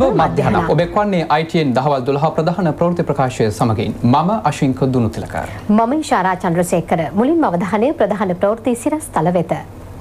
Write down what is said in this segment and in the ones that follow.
මධ්‍යහනක් ඔබ එක්වන්නේ ITN දහවල් 12 ප්‍රධාන ප්‍රවෘත්ති ප්‍රකාශය සමගින් මම අශින්ක දුනුතිලක මම ඉෂාරා චන්ද්‍රසේකර මුලින්ම අවධානය ප්‍රධාන ප්‍රවෘත්ති සිරස්තල වෙත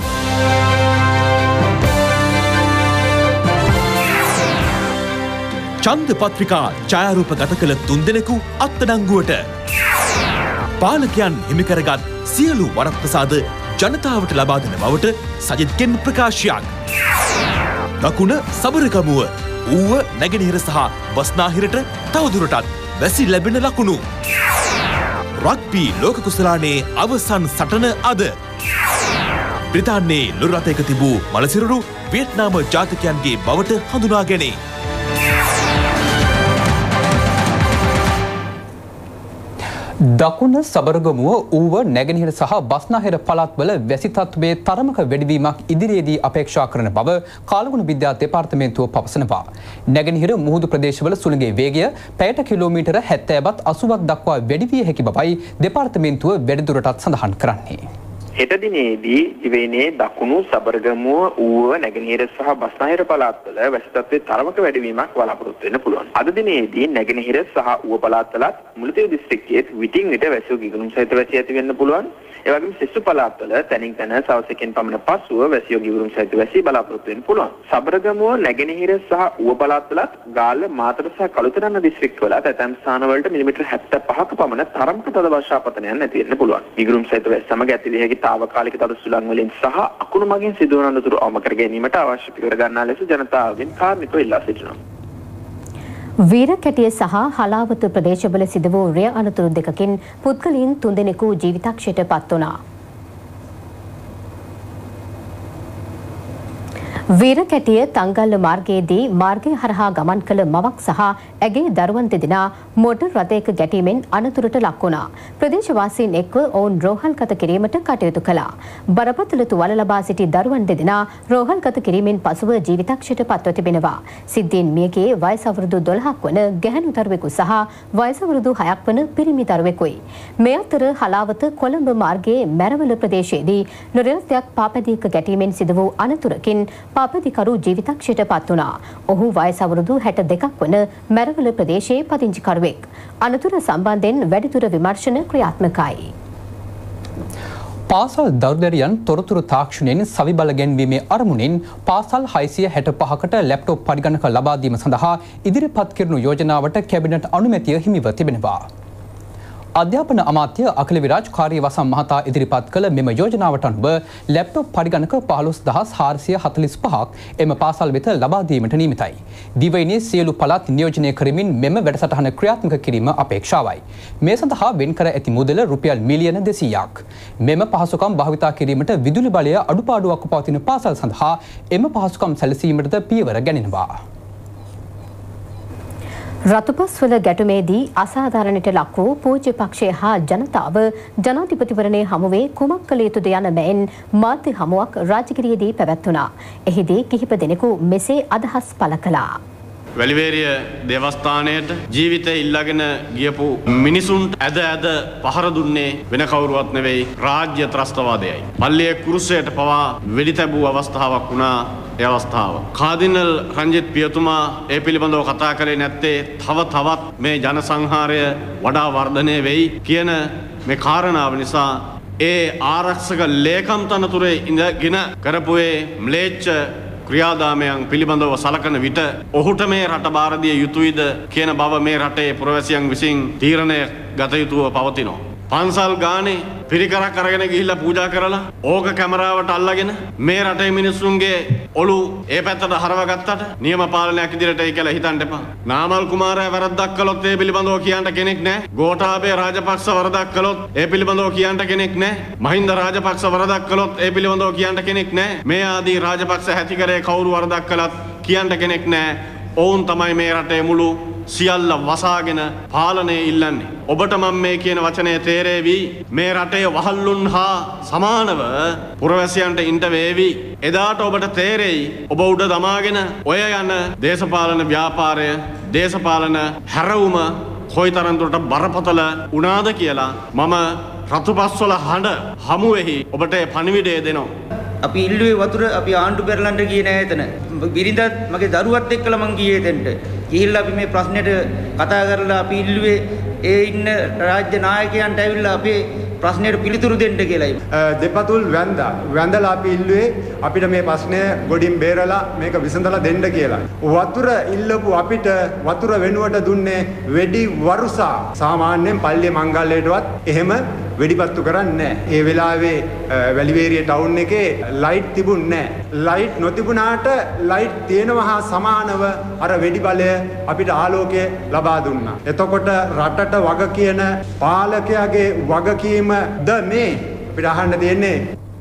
ඡන්ද පත්‍රිකා ඡායාරූප ගත කළ 3 දෙනෙකු අත්අඩංගුවට පාලකයන් හිමි කරගත් සියලු වරප්‍රසාද ජනතාවට ලබා දෙන බවට සජිත්ගෙන් ප්‍රකාශයක්. දකුණ සබරගමුව ඌව නැගෙනහිර සහ බස්නාහිරට තවදුරටත් වැසි ලැබෙන ලකුණු. රග්බි ලෝක කුසලානේ අවසන් සටන අද. බ්‍රිතාන්‍යයේ ලොරි රථයක තිබූ මලසිරුරු වියට්නාම ජාතිකයන්ගේ බවට හඳුනා ගැනේ. දකුණ සබරගමුව ඌව නැගෙනහිර සහ බස්නාහිර පළාත්වල වැසි තත්ත්වයේ තරමක වැඩිවීමක් ඉදිරියේදී අපේක්ෂා කරන බව කාලගුණ විද්‍යා දෙපාර්තමේන්තුව පවසනවා. නැගෙනහිර මුහුදු ප්‍රදේශවල සුළඟේ වේගය පැයට කිලෝමීටර 70ත් 80ක් දක්වා වැඩි විය හැකි බවයි දෙපාර්තමේන්තුව වැඩිදුරටත් සඳහන් කරන්නේ. හෙට දිනේදී දිවයිනේ දකුණු සබරගමුව ඌව නැගෙනහිර සහ බස්නාහිර පළාත්වල වැසි තත්ත්වයේ තරමක වැඩිවීමක් බලාපොරොත්තු වෙන්න පුළුවන්. අද දිනේදී නැගෙනහිර සහ ඌව පළාත්වලත් මුලතිව් දිස්ත්‍රික්කයේ විටින් විට වැසි ගිගුරුම් සහිත වැසි ඇති වෙන්න පුළුවන්. ඒ වගේම සෙසු පළාත්වල තනින් තන සවස් එකෙන් පමණ පසුව වැසි ගිගුරුම් සහිත වැසි බලාපොරොත්තු වෙන්න පුළුවන්. සබරගමුව නැගෙනහිර සහ ඌව පළාත්වලත් ගාල්ල මාතර සහ කළුතරන්න දිස්ත්‍රික්කවල ඇතැම් ස්ථානවලට මිලිමීටර් 75ක පමණ තරමක තද වර්ෂාපතනයක් නැති වෙන්න පුළුවන්. ගිගුරුම් සහිත වැසි සමග ඇති විය හැකි තාවකාලික තද සුළං වලින් සහ අකුණු මගින් සිදුවන අනතුරු අවම කර ගැනීමට අවශ්‍ය පියවර ගන්නා ලෙස ජනතාවගෙන් කාර්මිකව ඉල්ලා සිටිනවා. වීරකැටිය සහ හලාවත ප්‍රදේශවල සිදු වූ රිය අනතුරු දෙකකින් පුද්ගලයන් 3 දෙනෙකු ජීවිතක්ෂයට පත් වුණා. වීරකැටිය තංගල්ල මාර්ගයේදී මාර්ගය හරහා ගමන් කළ මවක් සහ ඇගේ දරුවන් දෙදෙනා මෝටර් රථයක ගැටීමෙන් අනතුරට ලක් වුණා. ප්‍රදේශවාසීන් එක්ව ඔවුන් රෝහල්ගත කිරීමට කටයුතු කළා. බරපතල තුවාල ලබා සිටි දරුවන් දෙදෙනා රෝහල්ගත කිරීමෙන් පසුව ජීවිතක්ෂයට පත්ව තිබෙනවා. සිද්ධියෙන් මියගේ වයස අවුරුදු 12ක් වන ගැහැණු දරුවෙකු සහ වයස අවුරුදු 6ක් වන පිරිමි දරුවෙකුයි. මේ අතර හලාවත කොළඹ මාර්ගයේ මැරවල ප්‍රදේශයේදී ලොරි රථයක් පාපැදියක ගැටීමෙන් සිදු වූ අනතුරකින් පාපදිකරු ජීවිතක්ෂයට පත් වුණා. ඔහු වයස අවුරුදු 62ක් වන මැරවල ප්‍රදේශයේ පදිංචිකරුවෙක්. අනතුර සම්බන්ධයෙන් වැඩිදුර විමර්ශන ක්‍රියාත්මකයි. පාසල් දරුදරියන් තොරතුරු තාක්ෂණයෙන් සවිබල ගැන්වීමේ අරමුණින් පාසල් 665කට ලැප්ටොප් පරිගණක ලබා දීම සඳහා ඉදිරිපත් කෙරුණු යෝජනාවට කැබිනට් අනුමැතිය හිමිව තිබෙනවා. අධ්‍යාපන අමාත්‍ය අකිල විරාජ් කාර්යවසම් මහතා ඉදිරිපත් කළ මෙම යෝජනාවට අනුව ලැප්ටොප් පරිගණක 15445ක් එම පාසල් වෙත ලබා දීමට නියමිතයි. දිවයිනේ සියලු පළාත් නියෝජනය කරමින් මෙම වැඩසටහන ක්‍රියාත්මක කිරීම අපේක්ෂාවයි. මේ සඳහා වෙන් කර ඇති මුදල රුපියල් මිලියන 200ක්. මෙම පහසුකම් භාවිතා කිරීමට විදුලි බලය අඩුපාඩුවක් පවතින පාසල් සඳහා එම පහසුකම් සැලසීමටද පියවර ගැනෙනවා. රතුපස්වල ගැටුමේදී අසාධාරණයට ලක් වූ පූජ්‍ය පක්ෂය හා ජනතාව ජනාධිපතිවරණයේ හමුවේ කුමක් කළ යුතුද යන මෙන් මාධ්‍ය හමුවක් රාජගිරියේදී පැවැත්වුණා. එහිදී කිහිප දෙනෙකු මෙසේ අදහස් පළ කළා. වැලිවේරිය දේවස්ථානයට ජීවිතය ඉල්ලාගෙන ගියපු මිනිසුන්ට ඇද පහර දුන්නේ වෙන කවුරුවත් නෙවෙයි රාජ්‍ය ත්‍රස්තවාදයයි. පල්ලියේ කුරුසයට පවා වෙඩි තැබූ අවස්ථාවක් වුණා. ඒ අවස්ථාව කාදිනල් රංජිත් පියතුමා ඒ පිළිබඳව කතා කරේ නැත්තේ තවත් මේ ජන සංහාරය වඩා වර්ධනය වෙයි කියන මේ කාරණාව නිසා ඒ ආරක්ෂක ලේකම් තනතුරේ ඉඳගෙන කරපුවේ ම්ලේච්ඡ ක්‍රියාදාමයන් පිළිබඳව සලකන විට ඔහුට මේ රට බාර දිය යුතුයද කියන බව මේ රටේ පුරවැසියන් විසින් තීරණය ගත යුතුව පවතිනවා. පන්සල් ගානේ පිරිකරක් අරගෙන ගිහිල්ලා පූජා කරලා ඕක කැමරාවට අල්ලගෙන මේ රටේ මිනිස්සුන්ගේ ඔලු ඒ පැත්තට හරවගත්තට නියම පාලනයක් ඉදිරියට ඒ කියලා හිතන්න එපා. නාමල් කුමාරයා වැරද්දක් කළොත් ඒ පිළිබඳව කියන්න කෙනෙක් නැහැ. ගෝඨාභය රාජපක්ෂ වරදක් කළොත් ඒ පිළිබඳව කියන්න කෙනෙක් නැහැ. මහින්ද රාජපක්ෂ වරදක් කළොත් ඒ පිළිබඳව කියන්න කෙනෙක් නැහැ. මේ ආදී රාජපක්ෂ හැතිකරේ කවුරු වරදක් කළත් කියන්න කෙනෙක් නැහැ. ඔවුන් තමයි මේ රටේ මුළු සියල්ල වසාගෙන පාලනය ඉල්ලන්නේ. ඔබට මම මේ කියන වචනය තේරේවි. මේ රටේ වහල්ලුන් හා සමානව පුරවැසියන්ට ඉන්ට වේවි. එදාට ඔබට තේරෙයි ඔබ උඩ දමාගෙන ඔය යන දේශපාලන ව්‍යාපාරය, දේශපාලන හැරවුම කොයිතරම් දුරට බරපතල වුණාද කියලා. මම රතුපස්වල හඬ හමුවෙහි ඔබට පණිවිඩය දෙනවා. අපි ඉල්ලුවේ වතුර අපි ආණ්ඩු පෙරලන්න ගියේ නෑ එතන. බිරිඳත් මගේ දරුවත් එක්කලා මං ගියේ එතනට. ගිහිල්ලා අපි මේ ප්‍රශ්නෙට කතා කරලා අපි ඉල්ලුවේ ඒ ඉන්න රාජ්‍ය නායකයන්ට ඇවිල්ලා අපේ ප්‍රශ්නෙට පිළිතුරු දෙන්න කියලායි. දෙපතුල් වැඳලා අපි ඉල්ලුවේ අපිට මේ ප්‍රශ්නය ගොඩින් බේරලා මේක විසඳලා දෙන්න කියලා. වතුර ඉල්ලපු අපිට වතුර වෙනුවට දුන්නේ වෙඩි වරුසා. සාමාන්‍යයෙන් පල්ලිය මංගල්‍යයටවත් එහෙම වෙඩිපත්තු කරන්නේ නැහැ. ඒ වෙලාවේ වැලිවේරිය ටවුන් එකේ ලයිට් තිබුණේ නැහැ. ලයිට් නොතිබුණාට ලයිට් තියෙනවා හා සමානව අර වෙඩි බලය අපිට ආලෝකය ලබා දුන්නා. එතකොට රටට වග කියන පාලකයාගේ වගකීමද මේ අපිට අහන්න තියෙන්නේ.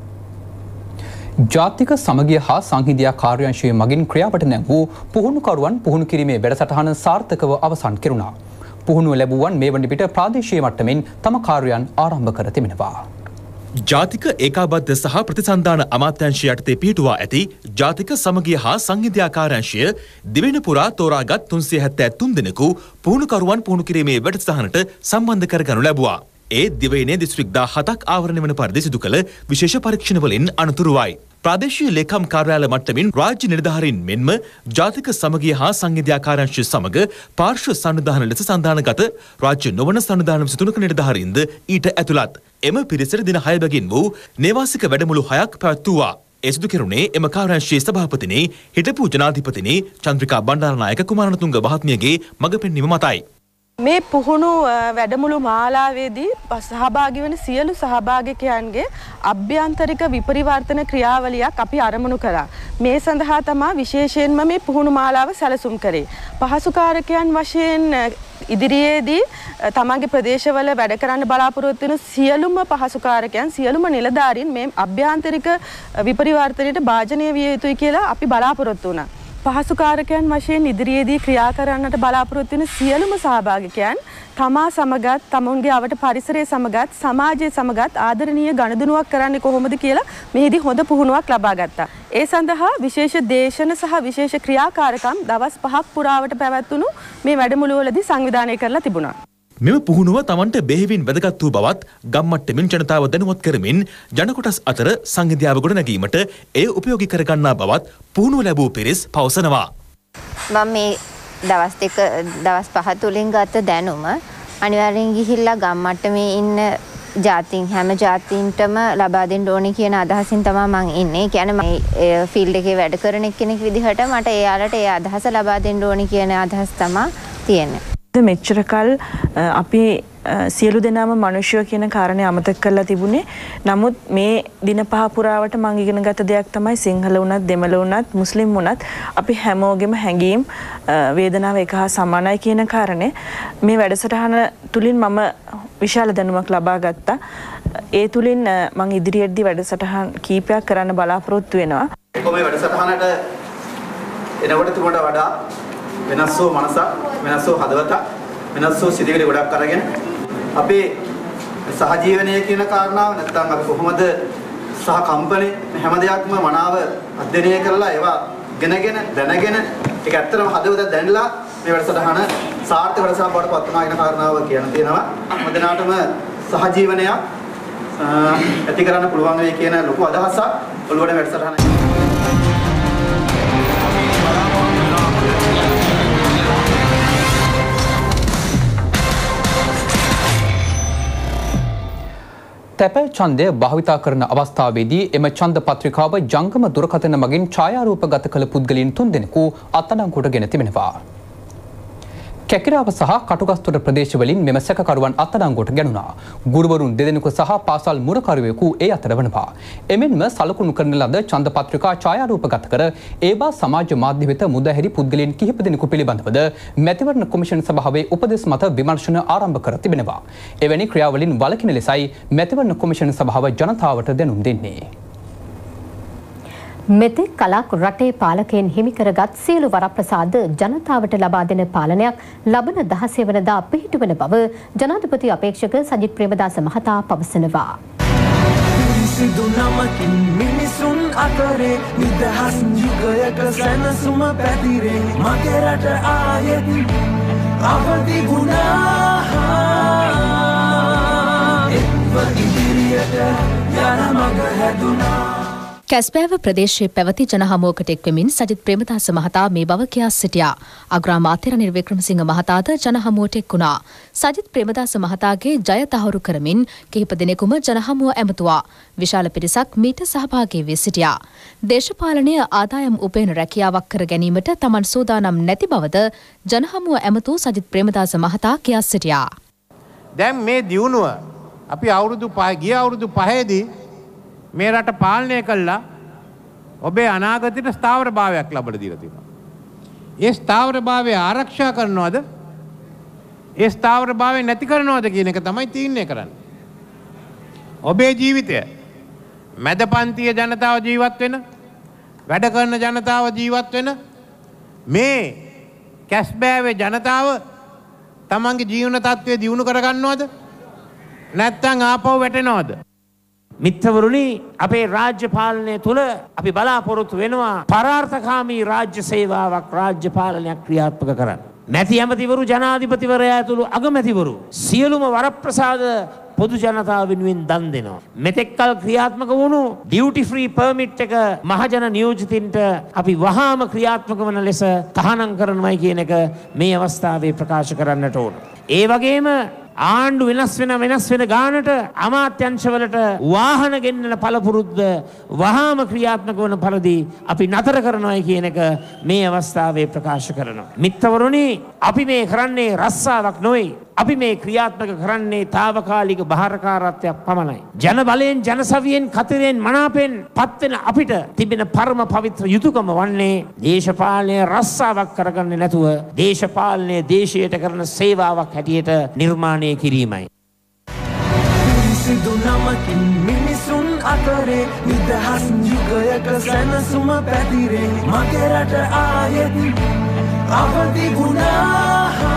ජාතික සමගිය හා සංහිඳියා කාර්යාංශයේ මගින් ක්‍රියාවට නැංවූ පුහුණුකරුවන් පුහුණු කිරීමේ වැඩසටහන සාර්ථකව අවසන් කෙරුණා. පුහුණුව ලැබුවන් මේ වන විට ප්‍රාදේශීය මට්ටමින් තම කාර්යයන් ආරම්භ කර තිබෙනවා. ජාතික ඒකාබද්ධ සහ ප්‍රතිසන්ධාන අමාත්‍යංශය යටතේ පිහිටුවා ඇති ජාතික සමගිය හා සංහිඳියා කාර්යාංශය දිවෙන පුරා තෝරාගත් 373 දෙනෙකු පුහුණුකරුවන් පුහුණු කිරීමේ වැඩසටහනට සම්බන්ධ කරගනු ලැබුවා. ඒ දිවයිනේ දිස්ත්‍රික් 17ක් ආවරණය වන පරිදි සිදු කළ විශේෂ පරීක්ෂණවලින් අනතුරුවයි. ප්‍රාදේශීය ලේකම් කාර්යාල මට්ටමින් රාජ්‍ය නිලධාරීන් මෙන්ම ජාතික සමගිය හා සංහිඳියා කාර්යාංශය සමග පාර්ශ්ව සංවිධාන ලෙස සන්ධානගත රාජ්‍ය නොවන සංවිධාන 23ක නිලධාරීන්ද ඊට ඇතුළත්. එම පිරිසට දින 6 බැගින් වූ නේවාසික වැඩමුළු 6ක් පැවැත්වුවා. ඒ සිදු කෙරුණේ එම කාර්යාංශයේ සභාපතිනි හිටපු ජනාධිපතිනි චන්ද්‍රිකා බණ්ඩාරනායක කුමාරතුංග මහත්මියගේ මඟ පෙන්වීම මතයි. මේ පුහුණු වැඩමුළු මාලාවේදී සහභාගී වෙන සියලු සහභාගිකයන්ගේ අභ්‍යන්තරික විපරිවර්තන ක්‍රියාවලියක් අපි ආරම්භ කළා. මේ සඳහා තමයි විශේෂයෙන්ම මේ පුහුණු මාලාව සැලසුම් කරේ. පහසුකාරකයන් වශයෙන් ඉදිරියේදී තමන්ගේ ප්‍රදේශවල වැඩ කරන්න බලාපොරොත්තු වෙන සියලුම පහසුකාරකයන් සියලුම නිලධාරීන් මේ අභ්‍යන්තරික විපරිවර්තනයට භාජනය විය යුතුයි කියලා අපි බලාපොරොත්තු වුණා. පහසුකාරකයන් වශයෙන් ඉදිරියේදී ක්‍රියා කරන්නට බලාපොරොත්තු වෙන සියලුම සහභාගිකයන් තමා සමගත් තමුන්ගේ අවට පරිසරය සමගත් සමාජය සමගත් ආදරණීය ගනුදෙනුවක් කරන්නේ කොහොමද කියලා මෙහිදී හොඳ පුහුණුවක් ලබා ගත්තා. ඒ සඳහා විශේෂ දේශන සහ විශේෂ ක්‍රියාකාරකම් දවස් 5ක් පුරාවට පැවැත්වුණු මේ වැඩමුළුවලදී සංවිධානය කරලා තිබුණා. මෙම පුහුණුව තමන්ට බෙහෙවින් වැදගත් වූ බවත් ගම්මට්ටමින් ජනතාව දැනුවත් කරමින් ජනකොටස් අතර සංහිඳියාව ගොඩනැගීමට එය උපයෝගී කරගන්නා බවත් පුහුණුව ලැබූ පිරිස් පවසනවා. මම මේ දවස් 5 තුලින් ගත දැනුම අනිවාර්යෙන් ගිහිල්ලා ගම්මට්ටමේ ඉන්න ජාතීන් හැම ජාතීන්ටම ලබා දෙන්න ඕනේ කියන අදහසින් තමයි මම ඉන්නේ. ඒ කියන්නේ මම ෆීල්ඩ් එකේ වැඩ කරන කෙනෙක් විදිහට මට එයාලට ඒ අදහස ලබා දෙන්න ඕනේ කියන අදහස තමයි තියෙන්නේ. මෙච්චර කල් අපි සියලු දෙනාම මනුෂ්‍යය කියන කාරණේ අමතක කරලා තිබුණේ. නමුත් මේ දින 5 පුරාවට මම ඉගෙන ගත්ත දෙයක් තමයි සිංහල වුණත් දෙමළ වුණත් මුස්ලිම් වුණත් අපි හැමෝගෙම හැඟීම් වේදනාව එක හා සමානයි කියන කාරණේ මේ වැඩසටහන තුලින් මම විශාල දැනුමක් ලබා ගත්තා. ඒ තුලින් මම ඉදිරියේදී වැඩසටහන් කීපයක් කරන්න බලාපොරොත්තු වෙනවා. කොහොමද වැඩසටහනට එනකොට තුමට වඩා වෙනස් වූ මනසක්, වෙනස් වූ හදවතක්, වෙනස් වූ සිතිවිලි ගොඩක් අරගෙන අපේ සහජීවනය කියන කාරණාව නැත්නම් අපි කොහොමද සහ කම්පණය හැම දෙයක්ම මනාව අධ්‍යයනය කරලා ඒවා ගෙනගෙන දැනගෙන ඒක ඇත්තටම හදවත දැනලා මේ වැඩසටහන සාර්ථක වැඩසටහනක් බවට පත් වුණා කියන කාරණාව කියන්න තියෙනවා. හැම දිනාටම සහජීවනයක් ඇති කරන්න පුළුවන් වෙයි කියන ලොකු අදහසක් ඔළුවට වැඩසටහන තැපැල් ඡන්දය භාවිතා කරන අවස්ථාවේදී එම ඡන්ද පත්‍රිකාව ජංගම දුරකථන මගින් ඡායාරූපගත කළ පුද්ගලයන් 3 දෙනෙකු අත්අඩංගුවට ගෙන තිබෙනවා. කැකිරාව සහ කටුගස්තොට ප්‍රදේශවලින් මෙම සැකකරුවන් අත්අඩංගුවට ගැනුණා. ගුරුවරුන් 2 දෙනෙකු සහ පාසල් මුරකරුවෙකු ඒ අතර වනවා. එමෙන්ම සලකුණු කරන ලද ඡන්ද පත්‍රිකා ඡායාරූපගත කර ඒවා සමාජ මාධ්‍ය වෙත මුදහැරි පුද්ගලයන් කිහිප දෙනෙකු පිළිබඳවද මැතිවරණ කොමිෂන් සභාවේ උපදෙස් මත විමර්ශන ආරම්භ කර තිබෙනවා. එවැනි ක්‍රියාවලින් වළකින ලෙසයි මැතිවරණ කොමිෂන් සභාව ජනතාවට දැනුම් දෙන්නේ. මෙතෙක් කලක් රටේ පාලකයන් හිමි කරගත් සියලු වරප්‍රසාද ජනතාවට ලබා දෙන පාලනයක් ලබන 16 වෙනිදා පිහිටුවන බව ජනාධිපති අපේක්ෂක සජිත් ප්‍රේමදාස මහතා පවසනවා. මිනිසුන් අතරේ නිදහස් යුගයක සැනසුම පැතිරේ මගේ රට ආයෙත් අවදි වුණා එක්ව ඉදිරියට යන මඟ හැදුනා. කැස්බෑව ප්‍රදේශයේ පැවති ජනහමුවකට එක්වෙමින් සජිත් ප්‍රේමදාස මහතා මේ බව කියා සිටියා. අග්‍රාමාත්‍ය රනිල් වික්‍රමසිංහ මහතාද ජනහමුවට එක් වුණා. සජිත් ප්‍රේමදාස මහතාගේ ජය තහවුරු කරමින් කිහිප දිනෙකම ජනහමුව ඇමතුවා. විශාල පිරිසක් මීට සහභාගී වී සිටියා. දේශපාලනය ආදායම් උපයන රැකියාවක් කර ගැනීමට තමන් සූදානම් නැති බවද ජනහමුව ඇමතු සජිත් ප්‍රේමදාස මහතා කියා සිටියා. දැන් මේ දියුණුව අපි ගිය අවුරුදු 5දී මේ රට පාලනය කළා ඔබේ අනාගතයට ස්ථාවරභාවයක් ලබා දීලා තියෙනවා. ඒ ස්ථාවරභාවය ආරක්ෂා කරනවද? ඒ ස්ථාවරභාවය නැති කරනවද කියන එක තමයි තීරණය කරන්නේ. ඔබේ ජීවිතය මැද පන්තියේ ජනතාව ජීවත් වෙන, වැඩ කරන ජනතාව ජීවත් වෙන මේ කැස්බෑවේ ජනතාව තමන්ගේ ජීවන තත්ත්වය දියුණු කරගන්නවද? නැත්නම් ආපහු වැටෙනවද? මිත්‍රවරුනි, අපේ රාජ්‍ය පාලනය තුළ අපි බලාපොරොත්තු වෙනවා පරාර්ථකාමී රාජ්‍ය සේවාවක් රාජ්‍ය පාලනයක් ක්‍රියාත්මක කරන්න. මැති ඇමතිවරු, ජනාධිපතිවරයා ඇතුළු අගමැතිවරු සියලුම වරප්‍රසාද පොදු ජනතාව වෙනුවෙන් දන් දෙනවා. මෙතෙක්කල් ක්‍රියාත්මක වුණු ඩියුටි ෆ්‍රී පර්මිට් එක මහජන නියෝජිතින්ට අපි වහාම ක්‍රියාත්මක වන ලෙස තහනම් කරනවායි කියන එක මේ අවස්ථාවේ ප්‍රකාශ කරන්නට ඕන. ඒ වගේම ආණ්ඩු වෙනස් වෙන ගානට අමාත්‍යංශවලට වාහන ගෙන්නන පළපුරුද්ද වහාම ක්‍රියාත්මක වන පරිදි අපි නතර කරනවායි කියන එක මේ අවස්ථාවේ ප්‍රකාශ කරනවා. මිත්‍රවරුනි, අපි මේ කරන්නේ රස්සාවක් නොවේ. අපි මේ ක්‍රියාත්මක කරන්නේ తాවකාලික බාරකාරත්වයක් පමණයි. ජන බලයෙන්, ජනසවියෙන්, කතරෙන්, මනාපෙන් පත්වෙන අපිට තිබෙන පරම පවිත්‍ර යුතුයකම වන්නේ දේශපාලනය රස්සාවක් කරගන්නේ නැතුව දේශපාලනය දේශයට කරන සේවාවක් හැටියට නිර්මාණය කිරීමයි. පිරිසිදු නමකින් මිනිසුන් අතරේ නිදහස් යුගයක සැනසුම පැතිරේ. මගේ රට ආයෙත් අවදි වුණා.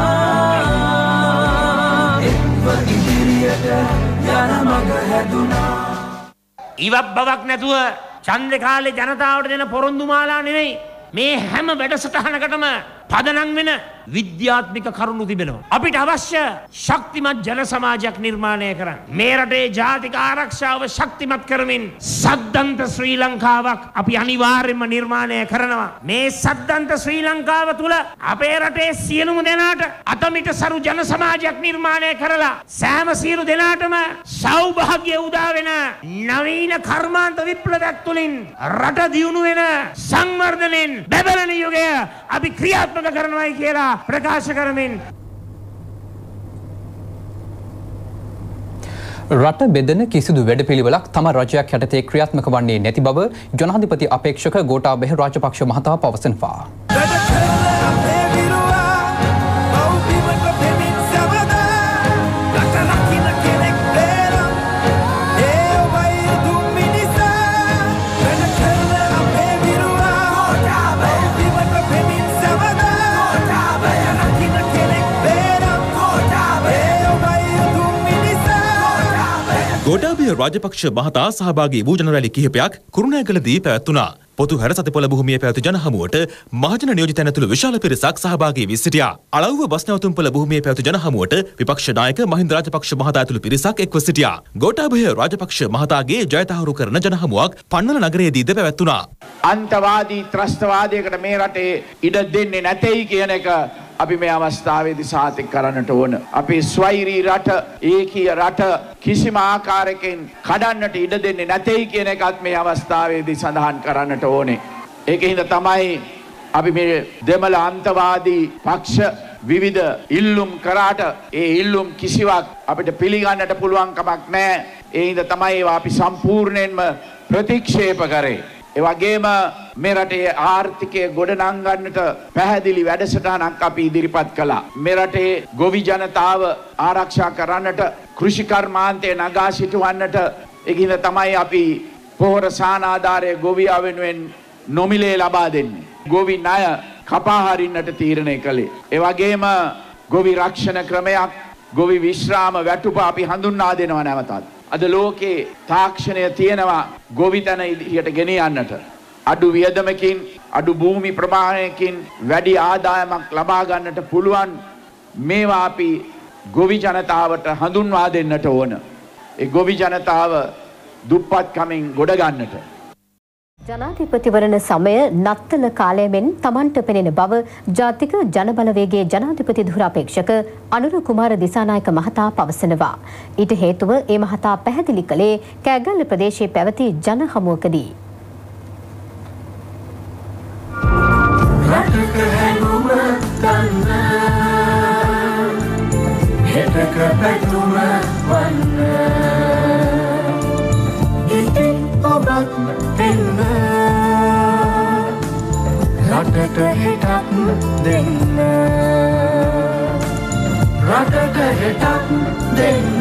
ඉදිරියට යන මඟ හැදුනා. ඉවක් බවක් නැතුව ඡන්ද කාලේ ජනතාවට දෙන පොරොන්දු මාලා නෙවෙයි. මේ හැම වැඩසටහනකටම පදනම් වෙන විද්‍යාත්මක කරුණු තිබෙනවා. අපිට අවශ්‍ය ශක්තිමත් ජන සමාජයක් නිර්මාණය කරන්න. මේ රටේ ජාතික ආරක්ෂාව ශක්තිමත් කරමින් සද්දන්ත ශ්‍රී ලංකාවක් අපි අනිවාර්යයෙන්ම නිර්මාණය කරනවා. මේ සද්දන්ත ශ්‍රී ලංකාව තුල අපේ රටේ සියලුම දෙනාට අතමිට සරු ජන සමාජයක් නිර්මාණය කරලා සෑම සියලු දෙනාටම සෞභාග්‍ය උදා වෙන නවීන කර්මාන්ත විප්ලවයක් තුලින් රට දියුණු වෙන සංවර්ධනෙන් බැබලෙන යුගය අපි ක්‍රියාත්මක කරනවායි කියලා ප්‍රකාශ කරමින් රට බෙදෙන කිසිදු වැඩපිළිවෙලක් තම රජයක් යටතේ ක්‍රියාත්මක වන්නේ නැති බව ජනාධිපති අපේක්ෂක ගෝඨාභය රාජපක්ෂ මහතා පවසනවා. ගෝඨාභය රාජපක්ෂ මහතා සහභාගී වූ ජන රැලි කිහිපයක් කුරුණෑගලදී පැවැත්වුණා. පොතු හැර සතිපොළ භූමියේ පැවති ජනහමුවට මහජන නියෝජිතයන් ඇතුළු විශාල පිරිසක් සහභාගී වී සිටියා. අලව්ව බස්නැවතුම්පොළ භූමියේ පැවති ජනහමුවට විපක්ෂ නායක මහින්ද රාජපක්ෂ මහතා ඇතුළු පිරිසක් එක්ව සිටියා. ගෝඨාභය රාජපක්ෂ මහතාගේ ජය තහවුරු කරන ජනහමුවක් පන්නල නගරයේදීද පැවැත්වුණා. අන්තවාදී ත්‍රස්තවාදයකට මේ රටේ ඉඩ දෙන්නේ නැtei කියන එක අපි මේ අවස්ථාවේදී සාතික කරන්නට ඕන. අපි ස්වෛරී රට, ඒකීය රට කිසිම ආකාරයකින් කඩන්නට ඉඩ දෙන්නේ නැtei කියන එකත් මේ අවස්ථාවේදී සඳහන් කරන්නට ඕනේ. ඒකින්ද තමයි අපි මේ දෙමළ අන්තවාදී පක්ෂ විවිධ ඉල්ලුම් කරාට ඒ ඉල්ලුම් කිසිවක් අපිට පිළිගන්නට පුළුවන් කමක් නැහැ. ඒ හින්දා තමයි ඒවා අපි සම්පූර්ණයෙන්ම ප්‍රතික්ෂේප කරේ. ඒ වගේම මේ රටේ ආර්ථිකය ගොඩනංගන්නට පැහැදිලි වැඩසටහනක් අපි ඉදිරිපත් කළා. මේ රටේ ගොවි ජනතාව ආරක්ෂා කරන්නට, කෘෂි කර්මාන්තය නගා සිටවන්නට ඒකින්ද තමයි අපි පොහොර සානාධාරය ගොවියා වෙනුවෙන් නොමිලේ ලබා දෙන්නේ. ගොවි ණය කපා හරින්නට තීරණය කළේ. ඒ වගේම ගොවි රක්ෂණ ක්‍රමයක්, ගොවි විශ්‍රාම වැටුප අපි හඳුන්වා දෙනවා නැවතත්. අද ලෝකේ තාක්ෂණය තියෙනවා ගොවිතැන ඉදිරියට ගෙන යන්නට. අඩු වියදමකින්, අඩු භූමි ප්‍රමාණයකින් වැඩි ආදායමක් ලබා ගන්නට පුළුවන් මේවා අපි ගොවි ජනතාවට හඳුන්වා දෙන්නට ඕන. ඒ ගොවි ජනතාව දුප්පත්කමින් ගොඩ ගන්නට. ජනාධිපතිවරණ සමය නත්තල කාලයමෙන් තමන්ට පෙනෙන බව ජාතික ජනබලවේගයේ ජනාධිපති ධුරාපේක්ෂක අනුර කුමාර දිසානායක මහතා පවසනවා. ඊට හේතුව ඒ මහතා පැහැදිලි කළේ කෑගල්ල ප්‍රදේශයේ පැවති ජන හමුවකදී. රටක හැඟුම ගන්න හෙටක පැතුම වන්න ඉතින් ඔබත් දෙන්න රටට හෙටක් දෙන්න රටට හෙටක් දෙන්න.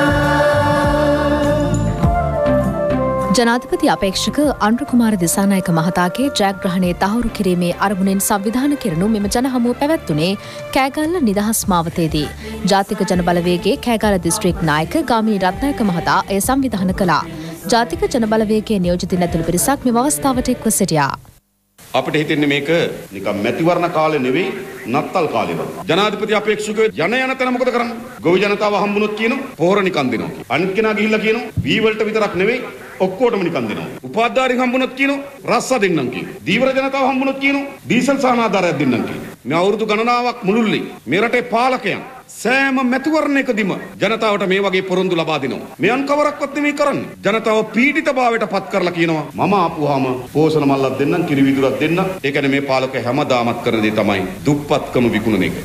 ජනාධිපති අපේක්ෂක අනුර කුමාර දිසානායක මහතාගේ ජයග්‍රහණය තහවුරු කිරීමේ අරමුණෙන් සංවිධාන කෙරෙනු මෙම ජනහමුව පැවැත්වුණේ කෑගල්ල නිදහස් මාවතේදී. ජාතික ජනබලවේගයේ කෑගල්ල දිස්ත්‍රික් නායක ගාමිණී රත්නායක මහතා එය සංවිධානය කළා. ජාතික ජනබලවේගයේ නියෝජිත නැතුළු පිරිසක් මෙම අවස්ථාවට එක්ව සිටියා. අපිට හිතෙන්නේ මේක නිකන් මැතිවරණ කාලේ නෙවෙයි නත්තල් කාලේ වගේ. ජනාධිපති අපේක්ෂකයෝ යන තැන මොකද කරන්නේ? ගොවි ජනතාව හම්බුනොත් කියනවා පොහොර නිකන් දෙනවා. අනිත් කෙනා ගිහිල්ලා කියනවා වී වලට විතරක් නෙවෙයි ඔක්කොටම නිකන් දෙනවා. උපාධාරී හම්බුනොත් කියනවා රස්සා දෙන්නම් කියනවා. දීවර ජනතාව හම්බුනොත් කියනවා ඩීසල් සහනාධාරයක් දෙන්නම් කියනවා. මේ අවුරුදු ගණනාවක් මුළුල්ලේ මේ රටේ පාලකයන් සෑම මැතිවරණයකදීම ජනතාවට මේ වගේ පොරොන්දු ලබා දෙනවා. මේ අන්කවරක්වත් නෙමෙයි කරන්නේ. ජනතාව පීඩිතභාවයට පත් කරලා කියනවා මම ආපුවාම පෝෂණ මල්ලක් දෙන්නම්, කිරි විදුරක් දෙන්නම්. ඒ කියන්නේ මේ පාලකයා හැමදාමත් කරන දේ තමයි දුප්පත්කම විකුණන එක.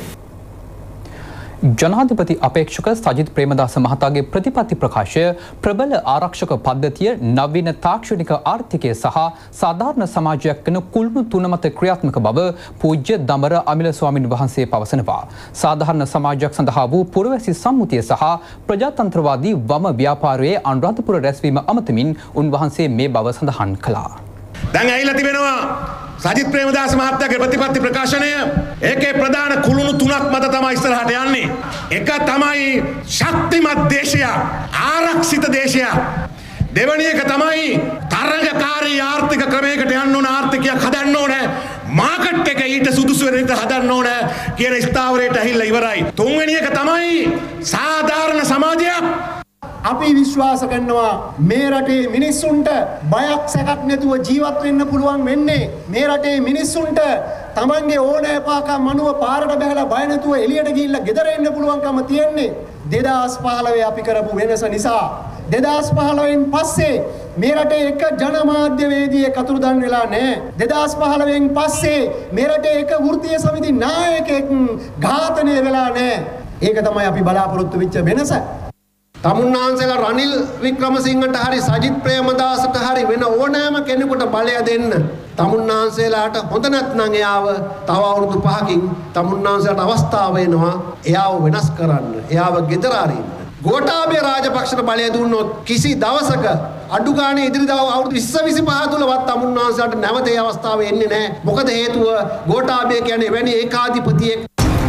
ජනාධිපති අපේක්ෂක සජිත් ප්‍රේමදාස මහතාගේ ප්‍රතිපත්ති ප්‍රකාශය ප්‍රබල ආරක්ෂක පද්ධතිය නවීන තාක්ෂණික ආර්ථිකය සහ සාධාරණ සමාජයක් වෙන කුළුණු තුන මත ක්‍රියාත්මක බව පූජ්‍ය දඹර අමිල ස්වාමීන් වහන්සේ පවසනවා. සාධාරණ සමාජයක් සඳහා වූ පුරවැසි සම්මුතිය සහ ප්‍රජාතන්ත්‍රවාදී වම ව්‍යාපාරයේ අනුරාධපුර රැස්වීම අමතමින් උන්වහන්සේ මේ බව සඳහන් කළා. දැන් ඇවිල්ලා තිබෙනවා සජිත් ප්‍රේමදාස මහත්තයාගේ ප්‍රතිපත්ති ප්‍රකාශනය. ඒකේ ප්‍රධාන කුළුණු තුනක් මත තමයි ඉස්සරහට යන්නේ. එක තමයි ශක්තිමත් දේශයක්, ආරක්ෂිත දේශයක්. දෙවැනි එක තමයි තරඟකාරී ආර්ථික ක්‍රමයකට යන්න ඕන, ආර්ථිකයක් හදන්න ඕන, මාකට් එක ඊට සුදුසු වෙන විදිහට හදන්න ඕන කියන ස්ථාවරයට ඇහිලා ඉවරයි. තුන්වෙනි එක තමයි සාධාරණ සමාජයක්. අපි විශ්වාස කරනවා මේ රටේ මිනිස්සුන්ට බයක් සැකක් නැතුව ජීවත් වෙන්න පුළුවන් වෙන්නේ මේ රටේ මිනිස්සුන්ට තමන්ගේ ඕනෑපාකම් මනුව පාරට බහැලා බය නැතුව එළියට ගිහිල්ලා ගෙදර එන්න පුළුවන්කම තියෙන්නේ 2015 අපි කරපු වෙනස නිසා. 2015න් පස්සේ මේ රටේ එක ජනමාධ්‍යවේදියෙක් අතුරුදන් වෙලා නැහැ. 2015න් පස්සේ මේ රටේ එක වෘත්තීය සමිති නායකයෙක් ඝාතනය වෙලා නැහැ. ඒක තමයි අපි බලාපොරොත්තු වෙච්ච වෙනස. තමුන්නාන්සේලා රනිල් වික්‍රමසිංහට හරි සජිත් ප්‍රේමදාසට හරි වෙන ඕනෑම කෙනෙකුට බලය දෙන්න. තමුන්නාන්සේලාට හොඳ නැත්නම් එයාව තව අවුරුදු 5කින් තමුන්නාන්සේලාට අවස්ථාව එනවා එයාව වෙනස් කරන්න. එයාව ගෙදර අරින්න. ගෝඨාභය රාජපක්ෂට බලය දුන්නොත් කිසි දවසක අඩු ගානේ ඉදිරි දවස් අවුරුදු 20 25 තුලවත් තමුන්නාන්සේලාට නැවත ඒ අවස්ථාව එන්නේ නැහැ. මොකද හේතුව ගෝඨාභය කියන්නේ එවැනි ඒකාධිපතියෙක්.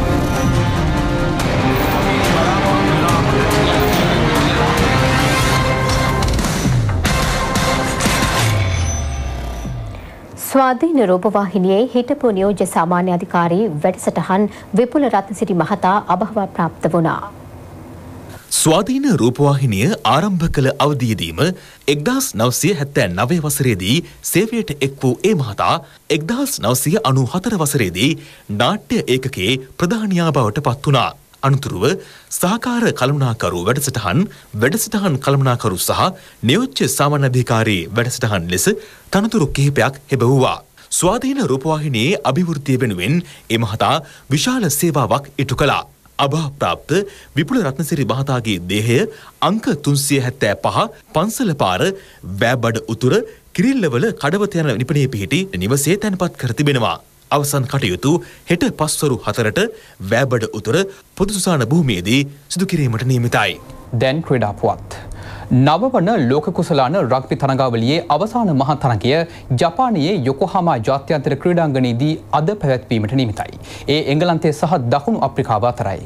ස්වාධීන රූපවාහිනියේ හිටපු නියෝජ්‍ය සාමාන්‍ය අධිකාරී වැඩසටහන් විපුල රත්නසිරි මහතා අභව ප්‍රාප්ත වුණා. ස්වාධීන රූපවාහිනිය ආරම්භ කළ අවධියේදීම 1979 වසරේදී සේවයට එක් වූ ඒ මහතා 1994 වසරේදී නාට්‍ය ඒකකයේ ප්‍රධානියා බවට පත් වුණා. අනතුරුව සහකාර කළමනාකරු වැඩසටහන් කළමනාකරු සහ නියෝජ්‍ය සාමාන්‍ය අධිකාරී වැඩසටහන් ලෙස තනතුරු කිහිපයක් හෙබවුවා. ස්වාධීන රූපවාහිනියේ අභිවෘද්ධිය වෙනුවෙන් ඒ මහතා විශාල සේවාවක් ඉටු කළා. අභාප්‍රාප්ත විපුල රත්නසිරි මහතාගේ දේහය අංක 375 පන්සල පාර වැබඩ උතුර කිරිල්ලවල කඩවත යන නිපනයේ පිහිටි නිවසේ තැන්පත් කර තිබෙනවා. අවසන් කටයුතු හෙට පස්වරු 4ට වැබඩ උතුර පොදු සුසාන භූමියේදී සිදු කිරීමට නියමිතයි. දැන් ක්‍රීඩා පුවත්. නවවන ලෝක කුසලාන රග්බි තරඟාවලියේ අවසාන මහා තරඟය ජපානයේ යොකෝහාමා ජාත්‍යන්තර ක්‍රීඩාංගණයේදී අද පැවැත්වීමට නියමිතයි. ඒ එංගලන්තය සහ දකුණු අප්‍රිකාව අතරයි.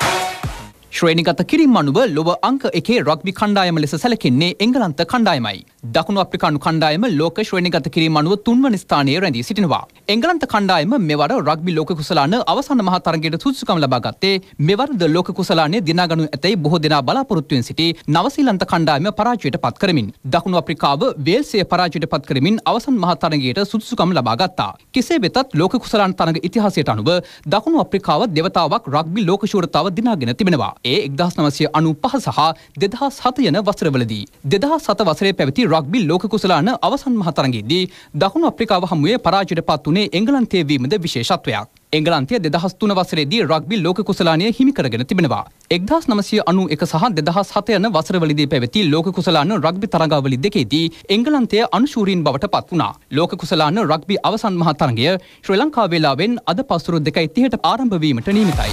ශ්‍රේණිගත කිරීම අනුව ලොව අංක 1 රග්බි කණ්ඩායම ලෙස සැලකෙන්නේ එංගලන්ත කණ්ඩායමයි. දකුණු අප්‍රිකානු කණ්ඩායම ලෝක ශ්‍රේණිගත කිරීම අනුව 3 වන ස්ථානයේ රැඳී සිටිනවා. එංගලන්ත කණ්ඩායම මෙවර රග්බි ලෝක කුසලාන අවසන් මහා තරගයට සුදුසුකම් ලබා ගත්තේ මෙවරද ලෝක කුසලානයේ දිනාගනු ඇතැයි බොහෝ දෙනා බලාපොරොත්තුවෙන් සිටි නවසීලන්ත කණ්ඩායම පරාජයට පත් කරමින් දකුණු අප්‍රිකාව වේල්සය පරාජයට පත් කරමින් අවසන් මහා තරගයට සුදුසුකම් ලබා ගත්තා. කෙසේ වෙතත් ලෝක කුසලාන තරග ඉතිහාසයට අනුව දකුණු අප්‍රිකාව දෙවතාවක් රග්බි ලෝක ශූරතාව දිනාගෙන තිබෙනවා. ඒ 1995 සහ 2007 යන වසරවලදී 2007 වසරේ පැවති රග්බි ලෝක කුසලාන අවසන් මහා තරගයේදී දකුණු අප්‍රිකාව හමුවේ පරාජයට පත් වුණේ එංගලන්තයේ වීමද විශේෂත්වයක්. එංගලන්තය 2003 වසරේදී රග්බි ලෝක කුසලානය හිමි කරගෙන තිබෙනවා. 1991 සහ 2007 යන වසරවලදී පැවති ලෝක කුසලාන රග්බි තරගාවලි දෙකේදී එංගලන්තය අනුශූරීන් බවට පත් වුණා. ලෝක කුසලාන රග්බි අවසන් මහා තරගය ශ්‍රී ලංකා වේලාවෙන් අද පස්වරු 2:30ට ආරම්භ වීමට නියමිතයි.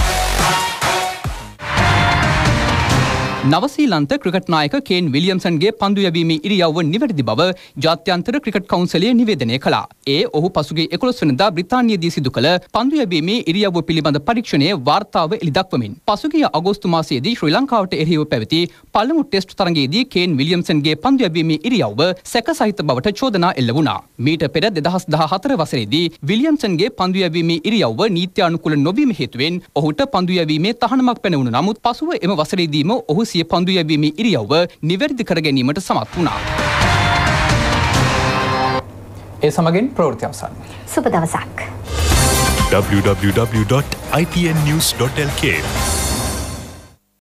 නවසීලන්ත ක්‍රිකට් නායක කේන් විලියම්සන්ගේ පන්දු යැවීමේ ඉරියව්ව නිවැරදි බව ජාත්‍යන්තර ක්‍රිකට් කවුන්සිලය නිවේදනය කළා. ඒ ඔහු පසුගිය 11 වෙනිදා බ්‍රිතාන්‍යයේදී සිදු කළ පන්දු යැවීමේ ඉරියව්ව පිළිබඳ පරීක්ෂණයේ වාර්තාව එළිදක්වමින් පසුගිය අගෝස්තු මාසයේදී ශ්‍රී ලංකාවට එරෙහිව පැවති පළමු ටෙස්ට් තරගයේදී කේන් විලියම්සන්ගේ පන්දු යැවීමේ ඉරියව්ව සැකසහිත බවට චෝදනා එල්ල වුණා. මීට පෙර 2014 වසරේදී විලියම්සන්ගේ පන්දු යැවීමේ ඉරියව්ව නීත්‍යානුකූල නොවීම හේතුවෙන් ඔහුට පන්දු යැවීමේ තහනමක් පැනවුණු නමුත් පසුව එම වසරේදීම ඔහු සිය පන්දු යැවීමේ ඉරියව්ව නිවැරදි කර ගැනීමට සමත් වුණා. ඒ සමගින් ප්‍රවෘත්ති අවසන්. සුබ දවසක්. www.itnnews.lk